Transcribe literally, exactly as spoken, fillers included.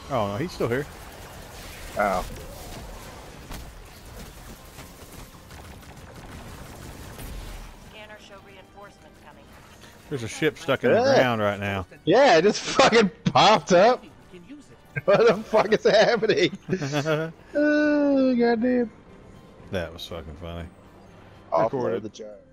Oh no, he's still here. Oh. Scanner show reinforcements coming. There's a ship stuck in the Yeah. ground right now. Yeah, it just fucking popped up. What the fuck is happening? Oh, goddamn. That was fucking funny. Offload Recorded. the charge.